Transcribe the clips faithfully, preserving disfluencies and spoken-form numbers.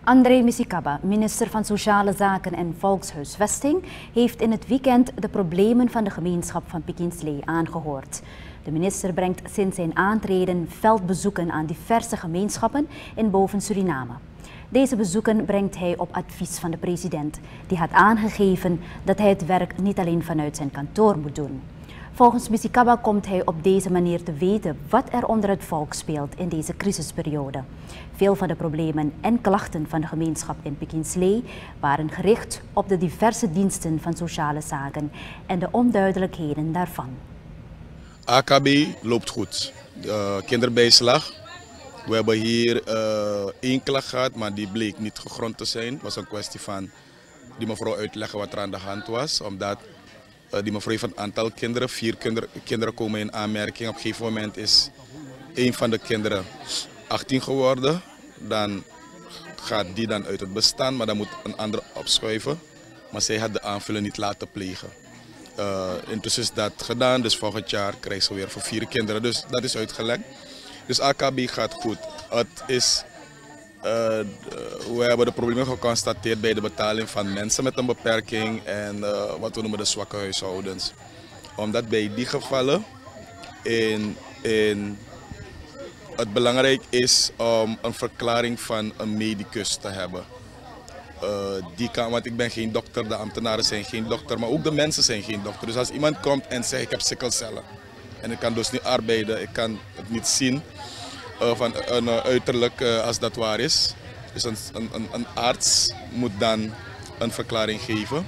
André Misikaba, minister van Sociale Zaken en Volkshuisvesting, heeft in het weekend de problemen van de gemeenschap van Pikinslee aangehoord. De minister brengt sinds zijn aantreden veldbezoeken aan diverse gemeenschappen in Boven-Suriname. Deze bezoeken brengt hij op advies van de president, die had aangegeven dat hij het werk niet alleen vanuit zijn kantoor moet doen. Volgens Misikaba komt hij op deze manier te weten wat er onder het volk speelt in deze crisisperiode. Veel van de problemen en klachten van de gemeenschap in Pikinslee waren gericht op de diverse diensten van sociale zaken en de onduidelijkheden daarvan. A K B loopt goed. Uh, kinderbijslag. We hebben hier uh, één klacht gehad, maar die bleek niet gegrond te zijn. Het was een kwestie van die mevrouw uitleggen wat er aan de hand was. Omdat uh, die mevrouw heeft een aantal kinderen, vier kinder, kinderen komen in aanmerking. Op een gegeven moment is één van de kinderen achttien geworden. Dan gaat die dan uit het bestaan, maar dan moet een andere opschuiven. Maar zij had de aanvulling niet laten plegen. Uh, intussen is dat gedaan, dus volgend jaar krijgt ze weer voor vier kinderen. Dus dat is uitgelekt. Dus A K B gaat goed. Het is, uh, we hebben de problemen geconstateerd bij de betaling van mensen met een beperking en uh, wat we noemen de zwakke huishoudens. Omdat bij die gevallen in, in het belangrijk is om een verklaring van een medicus te hebben. Uh, die kan, want ik ben geen dokter, de ambtenaren zijn geen dokter, maar ook de mensen zijn geen dokter. Dus als iemand komt en zegt ik heb sikkelcellen en ik kan dus niet arbeiden, ik kan het niet zien uh, van een uh, uiterlijk uh, als dat waar is. Dus een, een, een arts moet dan een verklaring geven.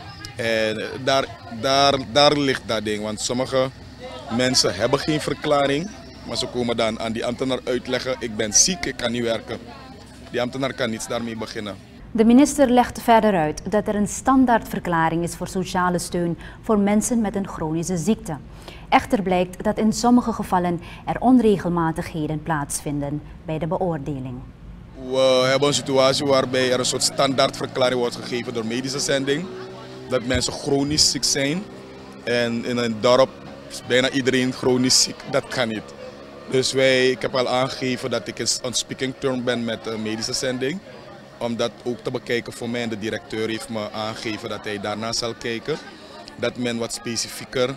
En daar, daar, daar ligt dat ding, want sommige mensen hebben geen verklaring, maar ze komen dan aan die ambtenaar uitleggen ik ben ziek, ik kan niet werken. Die ambtenaar kan niets daarmee beginnen. De minister legt verder uit dat er een standaardverklaring is voor sociale steun voor mensen met een chronische ziekte. Echter blijkt dat in sommige gevallen er onregelmatigheden plaatsvinden bij de beoordeling. We hebben een situatie waarbij er een soort standaardverklaring wordt gegeven door medische zending. Dat mensen chronisch ziek zijn. En in een dorp is bijna iedereen chronisch ziek. Dat kan niet. Dus wij, ik heb al aangegeven dat ik een speaking term ben met de medische zending. Om dat ook te bekijken voor mij en de directeur heeft me aangegeven dat hij daarna zal kijken. Dat men wat specifieker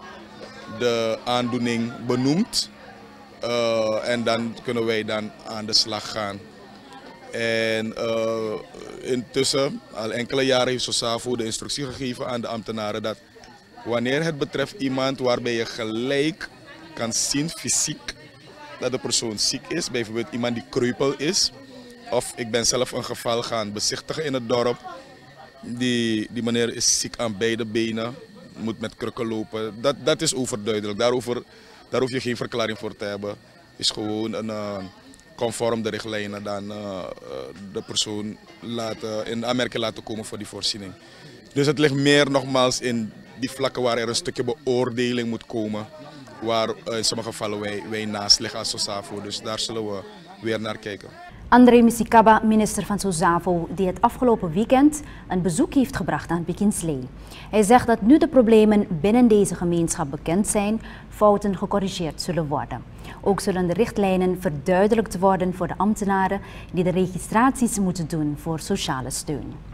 de aandoening benoemt. Uh, en dan kunnen wij dan aan de slag gaan. En uh, intussen, al enkele jaren heeft SOSAVO de instructie gegeven aan de ambtenaren dat wanneer het betreft iemand waarbij je gelijk kan zien fysiek dat de persoon ziek is, bijvoorbeeld iemand die kreupel is, of ik ben zelf een geval gaan bezichtigen in het dorp. Die, die meneer is ziek aan beide benen, moet met krukken lopen. Dat, dat is overduidelijk. Daarover, daar hoef je geen verklaring voor te hebben. Het is gewoon een, uh, conform de richtlijnen dan uh, de persoon laten, in aanmerking laten komen voor die voorziening. Dus het ligt meer nogmaals in die vlakken waar er een stukje beoordeling moet komen. Waar uh, in sommige gevallen wij, wij naast liggen als SOSAVO. Dus daar zullen we weer naar kijken. André Misikaba, minister van SOSAVO, die het afgelopen weekend een bezoek heeft gebracht aan Pikinslee. Hij zegt dat nu de problemen binnen deze gemeenschap bekend zijn, fouten gecorrigeerd zullen worden. Ook zullen de richtlijnen verduidelijkt worden voor de ambtenaren die de registraties moeten doen voor sociale steun.